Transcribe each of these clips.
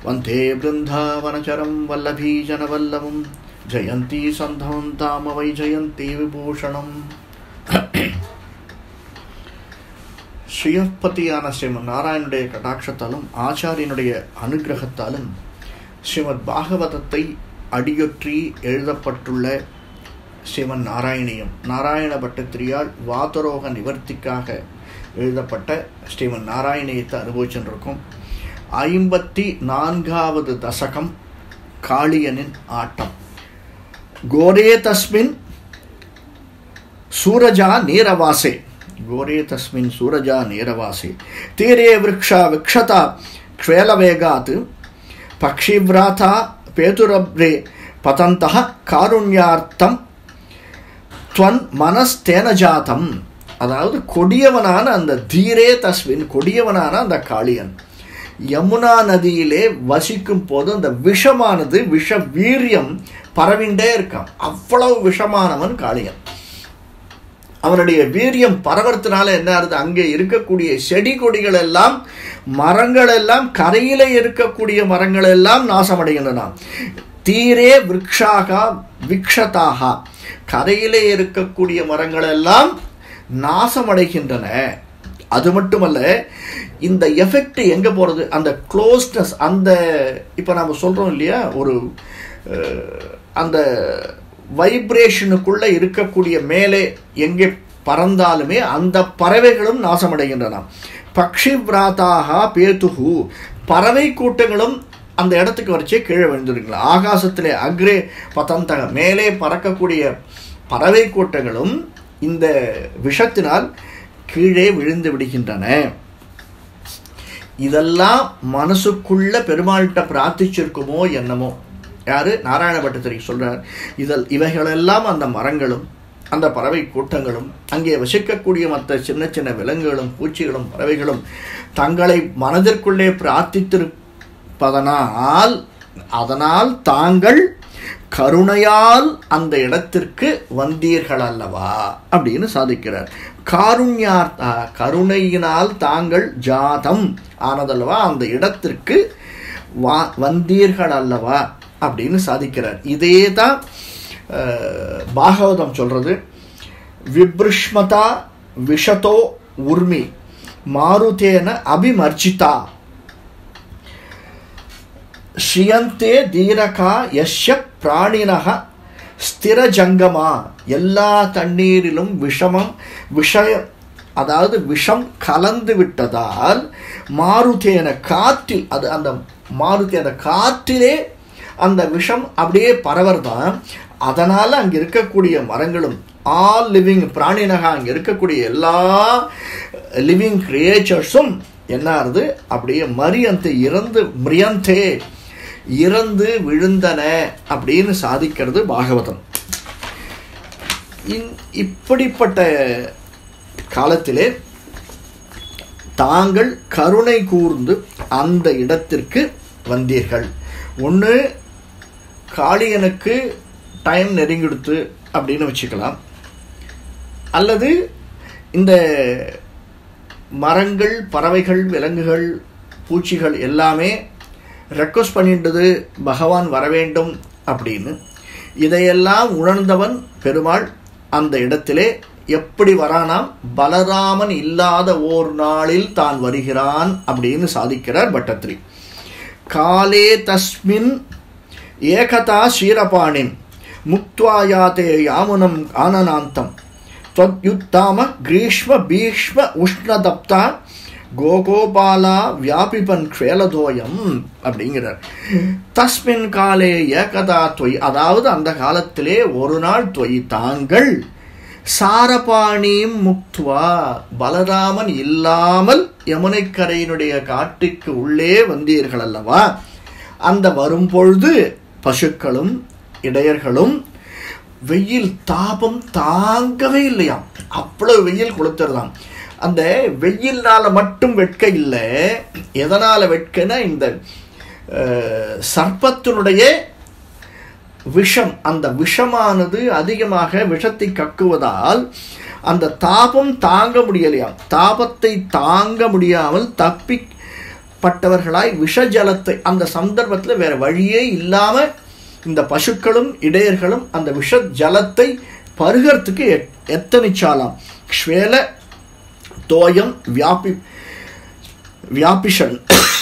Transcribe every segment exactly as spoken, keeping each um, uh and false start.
वन्दे बृन्दावनचरं वल्लभीजनवल्लभं जयन्ती सन्धं ताम वै जयन्ती विभूषणम्. ஸ்ரீயப்பதியான ஸ்ரீமத் நாராயணனுடைய கடாட்சத்தாலும் ஆச்சாரியனுடைய அனுகிரகத்தாலும் ஸ்ரீமத் பாகவதத்தை அடியொற்றி எழுதப்பட்டுள்ள ஸ்ரீமன் நாராயணியம் நாராயண பட்டத்திரியால் வாதரோக நிவர்த்திக்காக எழுதப்பட்ட ஸ்ரீமன் நாராயணியத்தை அனுபவிச்சுருக்கும். ஐம்பத்தி நான்காவது தசகம் காளியனின் ஆட்டம். கோரே தஸ்மின் சூரஜா நீரவாசே கோரே தஸ்மின் சூரஜா நீரவாசே தீரே விரக்ஷா விக்ஷதா க்ஷ்வேலவேகாத் பக்ஷிவ்ராதா பேதுரப்ரே பதந்தः காருண்யார்த்தம் த்வன் மனஸ்தேன ஜாதம். அதாவது கொடியவனான அந்த தீரே தஸ்மின் கொடியவனான அந்த காளியன் யமுனா நதியிலே வசிக்கும் போது அந்த விஷமானது விஷ வீரியம் பரவிண்டே இருக்கான். அவ்வளவு விஷமானவன் காளியன். அவனுடைய வீரியம் பரவத்தினால என்ன ஆகுது, அங்கே இருக்கக்கூடிய செடி கொடிகள் எல்லாம் மரங்கள் எல்லாம் கரையில இருக்கக்கூடிய மரங்கள் எல்லாம் நாசமடைகின்றன. தீரே விரக்ஷாக விக்ஷதாக கரையிலே இருக்கக்கூடிய மரங்கள் எல்லாம் நாசமடைகின்றன. அது மட்டுமல்ல, இந்த எஃபெக்ட் எங்க போறது, அந்த க்ளோஸ்னஸ், அந்த இப்ப நாம சொல்றோம் இல்லையா, ஒரு அந்த வைப்ரேஷனுக்குள்ள இருக்கக்கூடிய மேலே எங்கே பறந்தாலுமே அந்த பறவைகளும் நாசமடைகின்றன. பக்ஷி விராதாக பேதுகு பறவை கூட்டங்களும் அந்த இடத்துக்கு வரைச்சே கீழே விழுந்துருங்களா. ஆகாசத்திலே அக்ரே பதந்தக மேலே பறக்கக்கூடிய பறவை கூட்டங்களும் இந்த விஷத்தினால் கீழே விழுந்து விடுகின்றன. இதெல்லாம் மனசுக்குள்ள பெருமாள்கிட்ட பிரார்த்திச்சிருக்குமோ என்னமோ. யாரு? நாராயண பட்டத்திரி சொல்றார். இதில் இவைகளெல்லாம் அந்த மரங்களும் அந்த பறவை கூட்டங்களும் அங்கே வசிக்கக்கூடிய மற்ற சின்ன சின்ன விலங்குகளும் பூச்சிகளும் பறவைகளும் தங்களை மனதிற்குள்ளே பிரார்த்தித்திருப்பதனால் அதனால் தாங்கள் கருணையால் அந்த இடத்திற்கு வந்தீர்கள் அல்லவா அப்படின்னு சாதிக்கிறார். காருண்யார்த்தா கருணையினால் தாங்கள் ஜாதம் ஆனதல்லவா, அந்த இடத்திற்கு வா வந்தீர்கள் அல்லவா அப்படின்னு சாதிக்கிறார். இதே தான் பாகவதம் சொல்றது. விப்ருஷ்மதா விஷதோ உர்மி மாருதேன அபிமர்ஜிதா ஸ்ரீயந்தே தீரகா யஸ்ய பிராணினக ஸ்திரஜங்கமா. எல்லா தண்ணீரிலும் விஷமம் விஷய அதாவது விஷம் கலந்து விட்டதால் மாருதேன காற்றில் அது அந்த மாருதி அந்த காற்றிலே அந்த விஷம் அப்படியே பரவர்தான். அதனால அங்க இருக்கக்கூடிய மரங்களும் ஆல் லிவிங் பிராணினகா அங்க இருக்கக்கூடிய எல்லா லிவிங் கிரியேச்சர்ஸும் என்ன ஆகுது, அப்படியே மரியந்தே இறந்து மிரியந்தே இறந்து விழுந்தன அப்படின்னு சாதிக்கிறது பாகவதம். இப்படிப்பட்ட காலத்திலே தாங்கள் கருணை கூர்ந்து அந்த இடத்திற்கு வந்தீர்கள். ஒன்று காளியனுக்கு டைம் நெருங்கிடுத்து அப்படின்னு வச்சுக்கலாம், அல்லது இந்த மரங்கள் பறவைகள் விலங்குகள் பூச்சிகள் எல்லாமே ரெக்வஸ்ட் பண்ணிட்டது பகவான் வர வேண்டும் அப்படின்னு. இதையெல்லாம் உணர்ந்தவன் பெருமாள் அந்த இடத்திலே எப்படி வரானாம், பலராமன் இல்லாத ஓர் நாளில் தான் வருகிறான் அப்படின்னு சாதிக்கிறார் பட்டத்திரி. காலே தஸ்மின் ஏகதா ஸ்ரீரபாணிம் முக்த்வாயாதே யாமுனம் ஆனனாந்தம் த்வத்யுத்தாம கிரீஷ்ம பீஷ்ம உஷ்ணதப்தா கோகோபாலா வியாபிபன் க்ஷேலதோயம் அப்படிங்கிறார். தஸ்மின் காலே ஏகதா தொய், அதாவது அந்த காலத்திலே ஒரு நாள் தொய் தாங்கள் சாரபாணியும் முக்துவா பலராமன் இல்லாமல் யமுனைக்கரையினுடைய காட்டுக்கு உள்ளே வந்தீர்கள் அல்லவா. அந்த வரும்பொழுது பசுக்களும் இடையர்களும் வெயில் தாபம் தாங்கவே இல்லையாம். அவ்வளவு வெயில் கொளுத்துறதாம். அந்த வெயில்னால மட்டும் வெட்க இல்லை, எதனால வெட்கனா இந்த சர்ப்பத்தினுடைய விஷம், அந்த விஷமானது அதிகமாக விஷத்தை கக்குவதால் அந்த தாபம் தாங்க முடியலையாம். தாபத்தை தாங்க முடியாமல் தப்பி பட்டவர்களாய் விஷஜலத்தை அந்த சந்தர்ப்பத்தில் வேற வழியே இல்லாம இந்த பசுக்களும் இடையர்களும் அந்த விஷ ஜலத்தை பருகிறதுக்கு எத்தனிச்சாலாம். ஸ்வேல தோயம் வியாபி வியாபிஷன்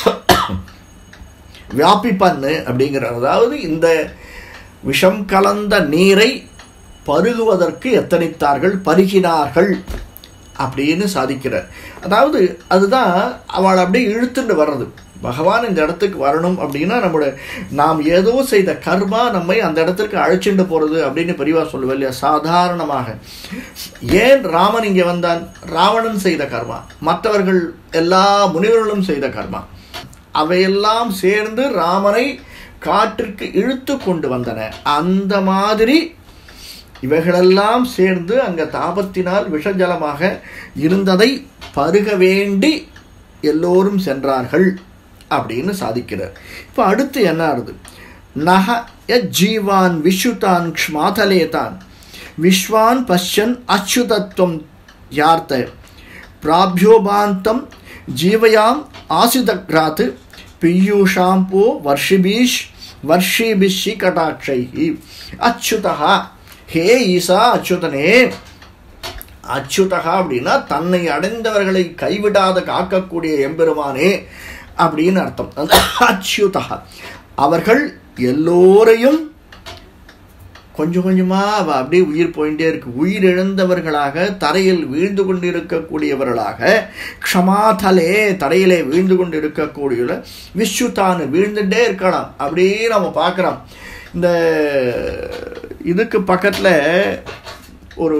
வியாபிப்பன்னு அப்படிங்கிறார். அதாவது இந்த விஷம் கலந்த நீரை பருகுவதற்கு எத்தனித்தார்கள், பருகினார்கள் அப்படின்னு சாதிக்கிறார். அதாவது அதுதான் அவள் அப்படியே இழுத்துட்டு வர்றது. பகவான் இந்த இடத்துக்கு வரணும் அப்படின்னா நம்முடைய நாம் ஏதோ செய்த கர்மா நம்மை அந்த இடத்துக்கு அழைச்சிட்டு போறது அப்படின்னு பெரியவா சொல்லுவா இல்லையா. சாதாரணமாக ஏன் ராமன் இங்கே வந்தான்? ராவணன் செய்த கர்மா, மற்றவர்கள் எல்லா முனிவர்களும் செய்த கர்மா, அவையெல்லாம் சேர்ந்து ராமனை காற்றிற்கு இழுத்து கொண்டு வந்தன. அந்த மாதிரி இவைகளெல்லாம் சேர்ந்து அங்க தாபத்தினால் விஷஜலமாக இருந்ததை பருக வேண்டி எல்லோரும் சென்றார்கள் அப்படின்னு சாதிக்கிறார். இப்போ அடுத்து என்ன ஆகுது? நக ஜீவான் விஸ்வதான் க்ஷ்மாதலேதான் விஸ்வான் பஷ்யன் அச்சுதத்துவம் யார்த்த பிராபியோபாந்தம் ஜீவயாம் ஆசிதக்ராத் பியூஷாம்போ வர்ஷிபீஷ் வர்ஷிபிஷி கடாட்சை அச்சுதா. ஹே ஈசா, அச்சுதனே. அச்சுதகா அப்படின்னா தன்னை அடைந்தவர்களை கைவிடாத காக்கக்கூடிய எம்பெருமானே அப்படின்னு அர்த்தம். அச்சுதா அவர்கள் எல்லோரையும் கொஞ்சம் கொஞ்சமா அவ அப்படியே உயிர் போயிட்டே இருக்கு. உயிரிழந்தவர்களாக தரையில் வீழ்ந்து கொண்டிருக்கக்கூடியவர்களாக, க்ஷமாதலே தரையிலே வீழ்ந்து கொண்டு இருக்கக்கூடிய விஸ்வதானு வீழ்ந்துட்டே இருக்கலாம். அப்படியே நம்ம பார்க்கிறோம். இந்த இதுக்கு பக்கத்துல ஒரு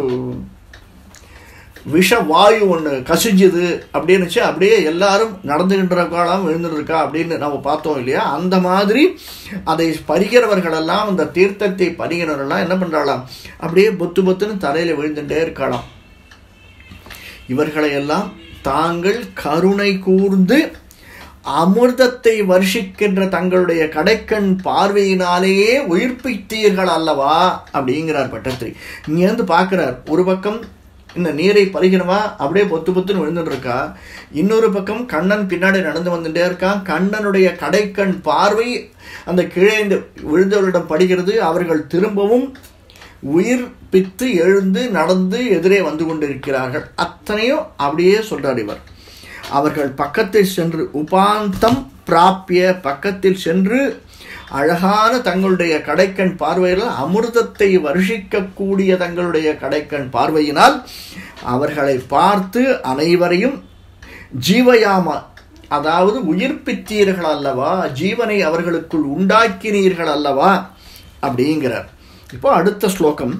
விஷ வாயு ஒன்று கசிஞ்சுது அப்படின்னுச்சு, அப்படியே எல்லாரும் நடந்துகின்ற காலம் விழுந்துருக்கா அப்படின்னு நம்ம பார்த்தோம் இல்லையா. அந்த மாதிரி அதை பறிக்கிறவர்களெல்லாம், அந்த தீர்த்தத்தை பறிகிறவர்கள்லாம் என்ன பண்றாளாம், அப்படியே பொத்து பொத்துன்னு தரையில விழுந்துட்டே இருக்கலாம். இவர்களையெல்லாம் தாங்கள் கருணை கூர்ந்து அமிர்தத்தை வருஷிக்கின்ற தங்களுடைய கடைக்கண் பார்வையினாலேயே உயிர்ப்பித்தீர்கள் அல்லவா அப்படிங்கிறார் பட்டத்திரி. இங்க இருந்து பார்க்கிறார், ஒரு பக்கம் இந்த நீரை பருகினவா அப்படியே பொத்து பொத்துன்னு விழுந்துட்டு இருக்கா, இன்னொரு பக்கம் கண்ணன் பின்னாடி நடந்து வந்துட்டே இருக்கான். கண்ணனுடைய கடைக்கண் பார்வை அந்த கீழே விழுந்தவர்களிடம் படுகிறது. அவர்கள் திரும்பவும் உயிர் பித்து எழுந்து நடந்து எதிரே வந்து கொண்டிருக்கிறார்கள். அத்தனையும் அப்படியே சொல்றார் இவர். அவர்கள் பக்கத்தில் சென்று உபாந்தம் பிராப்பிய பக்கத்தில் சென்று அழகான தங்களுடைய கடைக்கண் பார்வையில் அமிர்தத்தை வருஷிக்கக்கூடிய தங்களுடைய கடைக்கண் பார்வையினால் அவர்களை பார்த்து அனைவரையும் ஜீவயாமா, அதாவது உயிர்ப்பித்தீர்கள் அல்லவா, ஜீவனை அவர்களுக்குள் உண்டாக்கினீர்கள் அல்லவா அப்படிங்கிறார். இப்போ அடுத்த ஸ்லோகம்.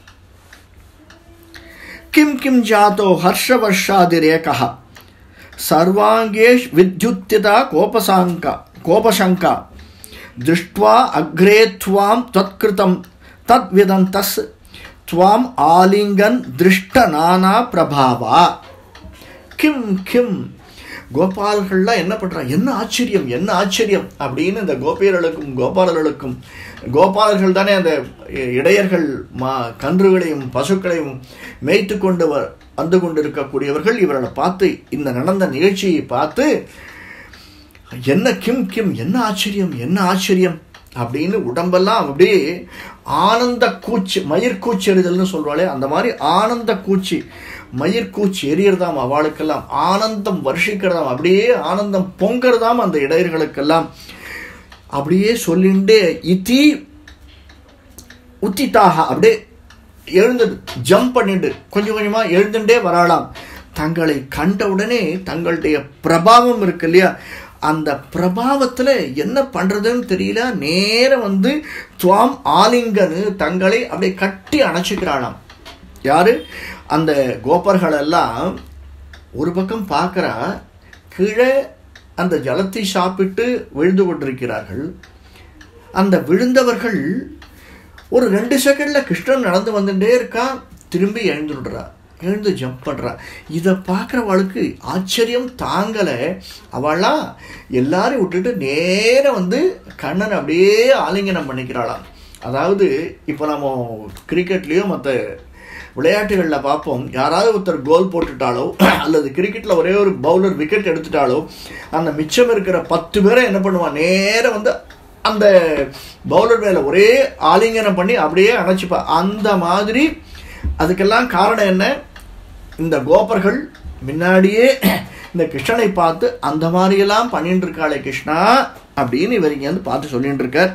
கிம் கிம் ஜாதோ ஹர்ஷவர்ஷாதிரேகா சர்வாங்கேஷ் வித்யுத்திதா கோபசாங்கா கோபசங்கா திருஷ்ட்வா அக்ரே த்வாம் தத்கிருதம் தத்விதந்தஸ் த்வாம் ஆலிங்கன் திருஷ்ட நானா பிரபாவா. கிம் கிம் கோபாலர்கள்லாம் என்ன பண்றாங்க, என்ன ஆச்சரியம் என்ன ஆச்சரியம் அப்படின்னு இந்த கோபியர்களுக்கும் கோபாலர்களுக்கும், கோபாலர்கள் தானே அந்த இடையர்கள் மா கன்றுகளையும் பசுக்களையும் மேய்த்து கொண்டு வந்து கொண்டிருக்கக்கூடியவர்கள், இவர்களை பார்த்து இந்த நடந்த நிகழ்ச்சியை பார்த்து என்ன கிம் கிம் என்ன ஆச்சரியம் என்ன ஆச்சரியம் அப்படின்னு உடம்பெல்லாம் அப்படியே ஆனந்த கூச்சி, மயிர்கூச்சி எறிதல்னு சொல்றாளே அந்த மாதிரி ஆனந்த கூச்சி, மயிர்கூச்சி எரியறதாம். அவளுக்கெல்லாம் ஆனந்தம் வருஷிக்கிறதாம், அப்படியே ஆனந்தம் பொங்கறதாம் அந்த இடையர்களுக்கெல்லாம். அப்படியே சொல்லிண்டே இத்தி உத்திதாக அப்படியே எழுந்து ஜம்ப் பண்ணிட்டு கொஞ்சம் கொஞ்சமா எழுந்துட்டே வராளாம். தங்களை கண்டவுடனே தங்களுடைய பிரபாவம் இருக்கு இல்லையா, அந்த பிரபாவத்துல என்ன பண்றதுன்னு தெரியல, நேரம் வந்து துவாம் ஆலிங்கனு தங்களை அப்படியே கட்டி அணைச்சிக்கிறாளாம். யாரு? அந்த கோபர்கள் எல்லாம் ஒரு பக்கம் பார்க்கிறா, கீழே அந்த ஜலத்தை சாப்பிட்டு விழுந்து கொண்டிருக்கிறார்கள். அந்த விழுந்தவர்கள் ஒரு ரெண்டு செகண்ட்ல கிருஷ்ணன் நடந்து வந்துட்டே இருக்கா, திரும்பி எழுந்துடுறா, எழுந்து ஜம்ப் பண்றா. இதை பார்க்குறவளுக்கு ஆச்சரியம் தாங்கலை. அவளா எல்லாரையும் விட்டுட்டு நேரம் வந்து கண்ணன் அப்படியே ஆலிங்கனம் பண்ணிக்கிறாளாம். அதாவது இப்போ நம்ம கிரிக்கெட்லேயோ மற்ற விளையாட்டுகளில் பார்ப்போம், யாராவது ஒருத்தர் கோல் போட்டுட்டாலோ அல்லது கிரிக்கெட்டில் ஒரே ஒரு பவுலர் விக்கெட் எடுத்துட்டாலோ அந்த மிச்சம் இருக்கிற பத்து பேரை என்ன பண்ணுவான், நேராக வந்து அந்த பவுலர் மேலே ஒரே ஆலிங்கனம் பண்ணி அப்படியே அணைச்சிப்பா. அந்த மாதிரி அதுக்கெல்லாம் காரணம் என்ன, இந்த கோபர்கள் முன்னாடியே இந்த கிருஷ்ணனை பார்த்து அந்த மாதிரியெல்லாம் பண்ணிட்டு இருக்காளே கிருஷ்ணா அப்படின்னு இவர் இங்கே வந்து பார்த்து சொல்லிட்டு இருக்கார்.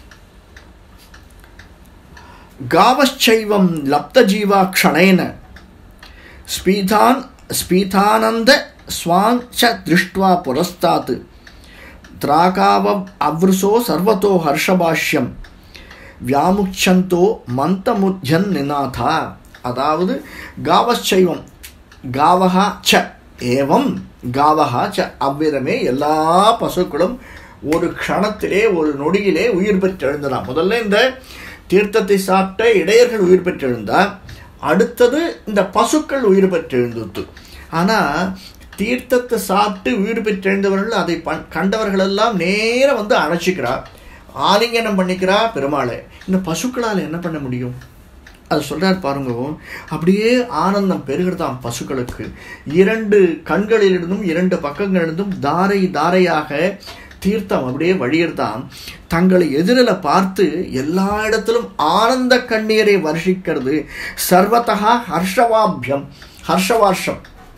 காவச்சைவம் லப்த ஜீவா க்ஷணேன ஸ்பீதான் ஸ்பீதானந்த ஸ்வாஞ்ச திருஷ்ட்வா புரஸ்தாத் திராகாவ அவ்ருசோ சர்வத்தோ ஹர்ஷபாஷ்யம் வியாமுச்சந்தோ மந்தமுத்யன் நிநாதா. அதாவது காவச்சைவம் காவஹா ச ஏவம் காவஹா ச அவ்விதமே எல்லா பசுக்களும் ஒரு க்ஷணத்திலே ஒரு நொடியிலே உயிர் பெற்றெழுந்தலாம். முதல்ல இந்த தீர்த்தத்தை சாப்பிட்ட இடையர்கள் உயிர் பெற்றெழுந்தால் அடுத்தது இந்த பசுக்கள் உயிர் பெற்றெழுந்துத்து. ஆனால் தீர்த்தத்தை சாப்பிட்டு உயிர் பெற்றெழுந்தவர்கள் அதை பண் கண்டவர்களெல்லாம் நேராக வந்து அணைச்சிக்கிறா, ஆலிங்கனம் பண்ணிக்கிறா பெருமாளை. இந்த பசுக்களால் என்ன பண்ண முடியும்? அது சொல்கிறார் பாருங்க. அப்படியே ஆனந்தம் பெருகிறதாம் பசுக்களுக்கு. இரண்டு கண்களிலிருந்தும் இரண்டு பக்கங்களிலிருந்தும் தாரை தாரையாக தீர்த்தம் அப்படியே வழியிறதாம். தங்களை எதிரில் பார்த்து எல்லா இடத்திலும் ஆனந்த கண்ணீரை வருஷிக்கிறது. சர்வதா ஹர்ஷவாபியம் ஹர்ஷவார்ஷம்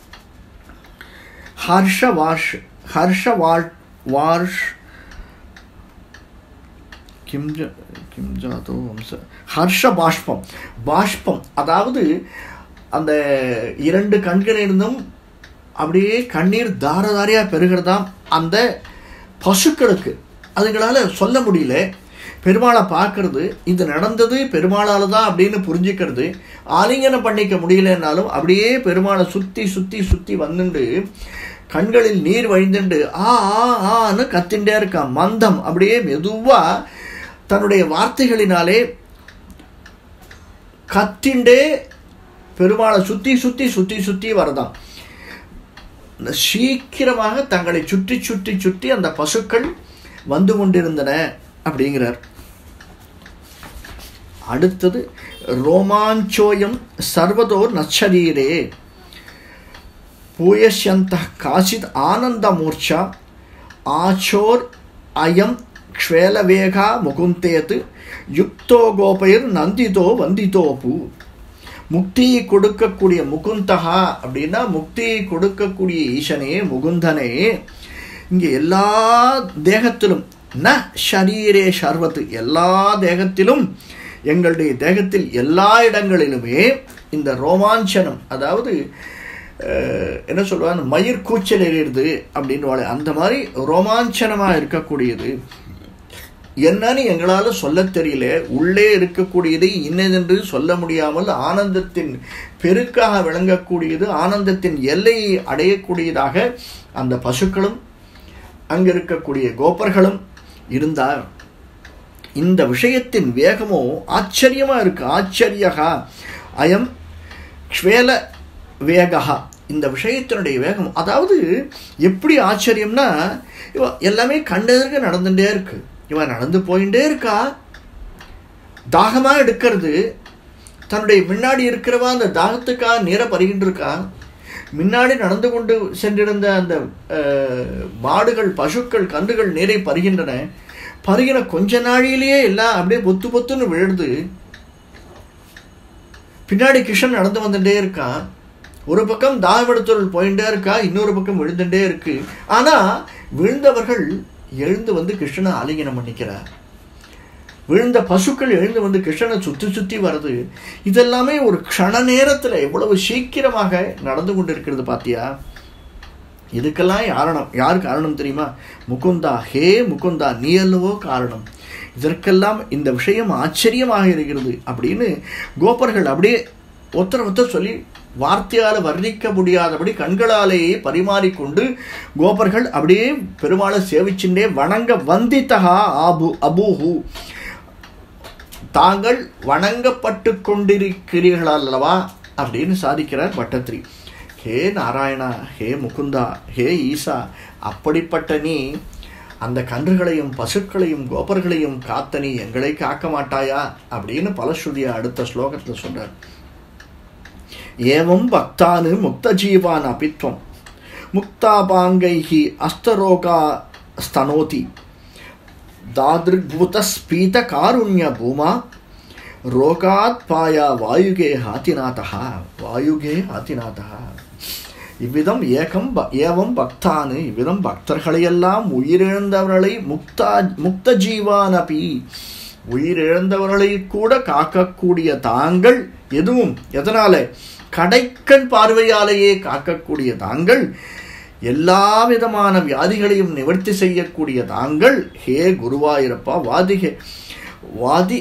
ஹர்ஷவாஷ் ஹர்ஷவால் வார்ஷ் கிம் கிம் ஜாதோ வம்ச ஹர்ஷ பாஷ்பம் பாஷ்பம். அதாவது அந்த இரண்டு கண்களிலிருந்தும் அப்படியே கண்ணீர் தாரதாரியாக பெறுகிறதாம் அந்த பசுக்களுக்கு. அதுங்களால் சொல்ல முடியல. பெருமாளை பார்க்கறது, இது நடந்தது பெருமாளால் தான் அப்படின்னு புரிஞ்சுக்கிறது. ஆலிங்கனம் பண்ணிக்க முடியலன்னாலும் அப்படியே பெருமாளை சுற்றி சுற்றி சுற்றி வந்துண்டு கண்களில் நீர் வழிந்துண்டு ஆ ஆ ஆன்னு கத்திண்டே இருக்கான். மந்தம் அப்படியே மெதுவாக தன்னுடைய வார்த்தைகளினாலே கத்திண்டே பெருமாளை சுற்றி சுற்றி சுற்றி சுற்றி வரதான். சீக்கிரமாக தங்களை சுற்றி சுற்றி சுற்றி அந்த பசுக்கள் வந்து கொண்டிருந்தன அப்படிங்கிறார். அடுத்தது ரோமாஞ்சோயம் சர்வதோர் நச்சரீரே பூயஷ்யந்த காசித் ஆனந்த மூர்ச்சா ஆச்சோர் அயம் க்ஷ்வேலவேகா முகுந்தேத் யுக்தோ கோபைர் நந்திதோ வந்திதோபு. முக்தியை கொடுக்கக்கூடிய முகுந்தகா அப்படின்னா முக்தியை கொடுக்கக்கூடிய ஈசனே முகுந்தனே, இங்கே எல்லா தேகத்திலும் ந ஷரீரே சர்வத்து எல்லா தேகத்திலும் எங்களுடைய தேகத்தில் எல்லா இடங்களிலுமே இந்த ரோமாஞ்சனம், அதாவது என்ன சொல்லுவாங்க, மயிர் கூச்சல் எறியுது அப்படின்னு அந்த மாதிரி ரோமாஞ்சனமாக இருக்கக்கூடியது. என்னன்னு எங்களால் சொல்ல தெரியல, உள்ளே இருக்கக்கூடியதை இன்னதென்று சொல்ல முடியாமல் ஆனந்தத்தின் பெருக்காக விளங்கக்கூடியது, ஆனந்தத்தின் எல்லையை அடையக்கூடியதாக அந்த பசுக்களும் அங்கே இருக்கக்கூடிய கோபர்களும் இருந்தார். இந்த விஷயத்தின் வேகமோ ஆச்சரியமாக இருக்கு. ஆச்சரியகா அயம் க்ஷ்வேல வேகா, இந்த விஷயத்தினுடைய வேகம். அதாவது எப்படி ஆச்சரியம்னா, இவ எல்லாமே கண்டதற்கு நடந்துகிட்டே இருக்கு. இவன் நடந்து போயிட்டே இருக்கா, தாகமாக எடுக்கிறது, தன்னுடைய முன்னாடி இருக்கிறவா அந்த தாகத்துக்காக நீரை பருகிட்டு இருக்கா. முன்னாடி நடந்து கொண்டு சென்றிருந்த அந்த மாடுகள் பசுக்கள் கன்றுகள் நீரை பருகின்றன. பருகின கொஞ்ச நாழிலேயே எல்லாம் அப்படியே பொத்து பொத்துன்னு விழுது. பின்னாடி கிருஷ்ணன் நடந்து வந்துட்டே இருக்கான். ஒரு பக்கம் தாகமெடுத்தொருள் போயிட்டே இருக்கா, இன்னொரு பக்கம் விழுந்துட்டே இருக்கு. ஆனால் விழுந்தவர்கள் எழுந்து வந்து கிருஷ்ணனை ஆலிங்கனம் பண்ணிக்கிறார். விழுந்த பசுக்கள் எழுந்து வந்து கிருஷ்ணனை சுற்றி சுற்றி வருது. இதெல்லாமே ஒரு க்ஷண நேரத்தில் எவ்வளவு சீக்கிரமாக நடந்து கொண்டு இருக்கிறது பார்த்தியா. இதுக்கெல்லாம் யாரணம் யார் காரணம் தெரியுமா? முகுந்தா, ஹே முகுந்தா, நீ அல்லவோ காரணம். இதற்கெல்லாம் இந்த விஷயம் ஆச்சரியமாக இருக்கிறது அப்படின்னு கோபர்கள் அப்படியே ஒருத்தர் ஒருத்தர் சொல்லி வார்த்தையால் வர்ணிக்க முடியாதபடி கண்களாலேயே பரிமாறிக்கொண்டு கோபர்கள் அப்படியே பெருமாளை சேவிச்சுட்டே வணங்க வந்தித்தகா ஆபு அபூஹு, தாங்கள் வணங்கப்பட்டு கொண்டிருக்கிறீர்கள் அல்லவா அப்படின்னு சாதிக்கிறார் பட்டத்திரி. ஹே நாராயணா, ஹே முகுந்தா, ஹே ஈசா, அப்படிப்பட்ட நீ அந்த கன்றுகளையும் பசுக்களையும் கோபர்களையும் காத்த நீ எங்களை காக்க மாட்டாயா அப்படின்னு பலஸ்ருதியா அடுத்த ஸ்லோகத்தில் சொல்றார். ஏவம் பக்தானு முக்த ஜீவான் அபித்வம் முக்தாபாங்கைஹி அஸ்தரோகா ஸ்தனோதி தாதிருக்பூத ஸ்பீத காருண்ய பூமா ரோகாத் பாயா வாயுகே ஹாதிநாதா வாயுகே ஹாதிநாதா. இவ்விதம் ஏகம் ஏவம் பக்தானு இவ்விதம் பக்தர்களையெல்லாம் உயிரிழந்தவர்களை முக்தா முக்த ஜீவானபி உயிரிழந்தவர்களை கூட காக்கக்கூடிய தாங்கள் எதுவும் எதனால கடைக்கண் பார்வையாலேயே காக்கக்கூடிய தாங்கள் எல்லா விதமான வியாதிகளையும் நிவர்த்தி செய்யக்கூடிய தாங்கள் ஹே குருவாயூரப்பா வாதிகே வாதி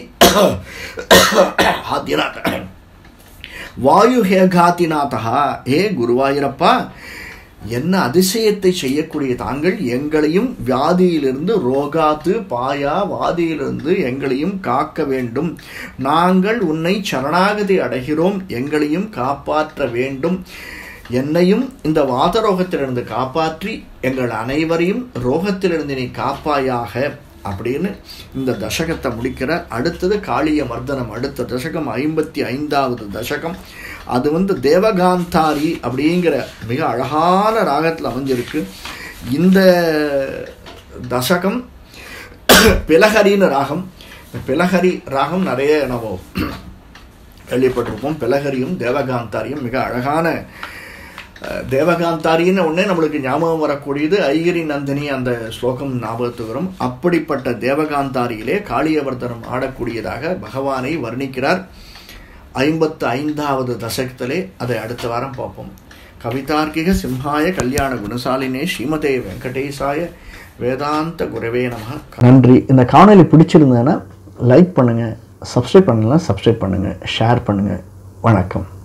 ஆதிநாத வாயு ஹே காதிநாதா ஹே குருவாயூரப்பா என்ன அதிசயத்தை செய்யக்கூடிய தாங்கள் எங்களையும் வியாதியிலிருந்து ரோகாத்து பாயா வாதியிலிருந்து எங்களையும் காக்க வேண்டும். நாங்கள் உன்னை சரணாகதி அடைகிறோம், எங்களையும் காப்பாற்ற வேண்டும். என்னையும் இந்த வாத ரோகத்திலிருந்து காப்பாற்றி எங்கள் அனைவரையும் ரோகத்திலிருந்து நீ காப்பாயாக அப்படின்னு இந்த தசகத்தை முடிக்கிறார். அடுத்தது காளிய மர்தனம். அடுத்த தசகம் ஐம்பத்தி ஐந்தாவது தசகம். அது வந்து தேவகாந்தாரி அப்படிங்கிற மிக அழகான ராகத்தில் அமைஞ்சிருக்கு. இந்த தசகம் பிலஹரின்னு ராகம். பிலஹரி ராகம் நிறைய நம்ம கேள்விப்பட்டிருப்போம். பிலஹரியும் தேவகாந்தாரியும் மிக அழகான. தேவகாந்தாரின்னு ஒன்னே நம்மளுக்கு ஞாபகம் வரக்கூடியது ஐகிரி நந்தினி அந்த ஸ்லோகம் ஞாபகத்துக்கு வரும். அப்படிப்பட்ட தேவகாந்தாரியிலே காளியவர்தனம் ஆடக்கூடியதாக பகவானை வர்ணிக்கிறார் ஐம்பத்து ஐந்தாவது தசகத்திலே. அதை அடுத்த வாரம் பார்ப்போம். கவிதார்க்கிக சிம்ஹாய கல்யாண குணசாலினே ஸ்ரீமதே வெங்கடேசாய வேதாந்த குரவே நமஹ. நன்றி. இந்த காணொளி பிடிச்சிருந்ததுன்னா லைக் பண்ணுங்க, சப்ஸ்கிரைப் பண்ணலாம் சப்ஸ்கிரைப் பண்ணுங்க, ஷேர் பண்ணுங்க. வணக்கம்.